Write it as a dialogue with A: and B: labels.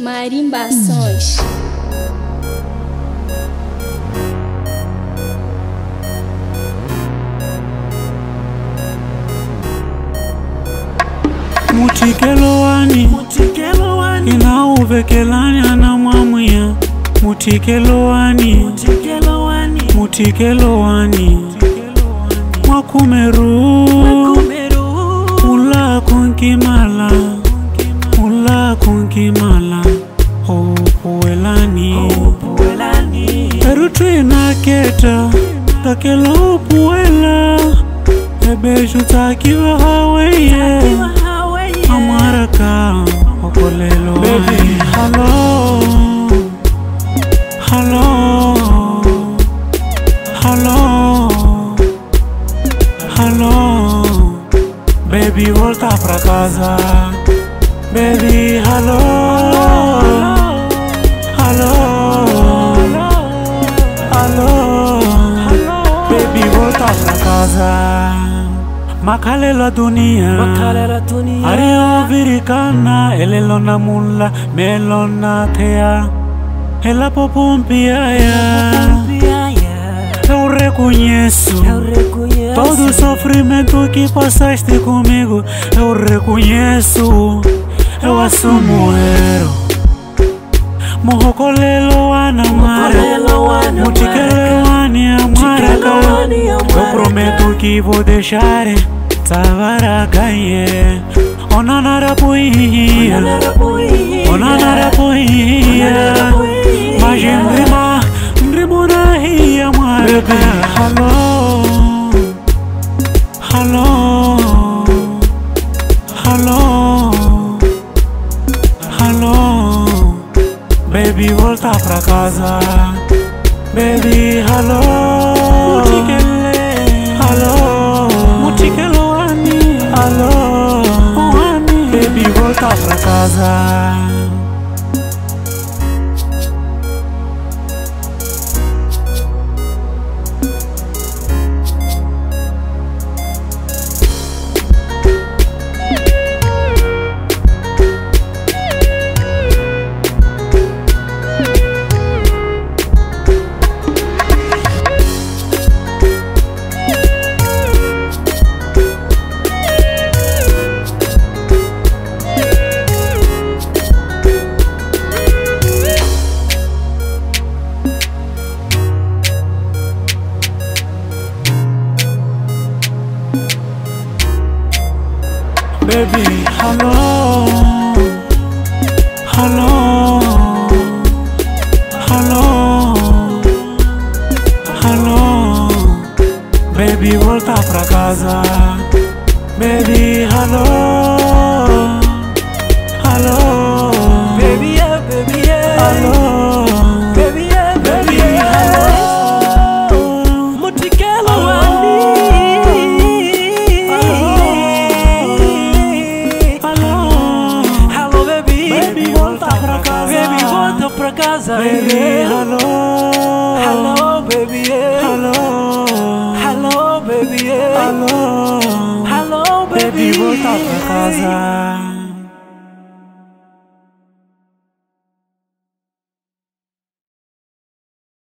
A: Marimbações.
B: Mutikelowani inauvekelani anamwamwia Mutikelowani Mwakumeru Ula kunkimala Upuelani Erutwina keta Takela upuela Ebeju takiwa haweye Amaraka Okolelo. Baby, hello Baby, volta pra casa. Baby, hello Baby, volta pra casa. Makalelo dunia Ario virikana Elelona mulla Melona tea Ela popompia ya Eu reconheço todo o sofrimento que passaste comigo. Eu reconheço, eu assumo ero. Mohokolelo anamara Mutikelowani amaraka. Eu prometo que vou deixar Tavarakaye Onanarapuia Mas Ndrimona ria maraka. Hello Baby, volta pra casa. Baby, Mutikelowani Baby, volta pra casa. Baby, hello Baby, volta pra casa. Baby, hello Baby, yeah, baby, yeah. Baby, yeah, baby, yeah. Mutikelowani Hello, baby. Baby, volta pra casa. Baby, volta pra casa. Baby, hello baby, yeah. Hello baby, yeah. Hello baby, volta pra casa.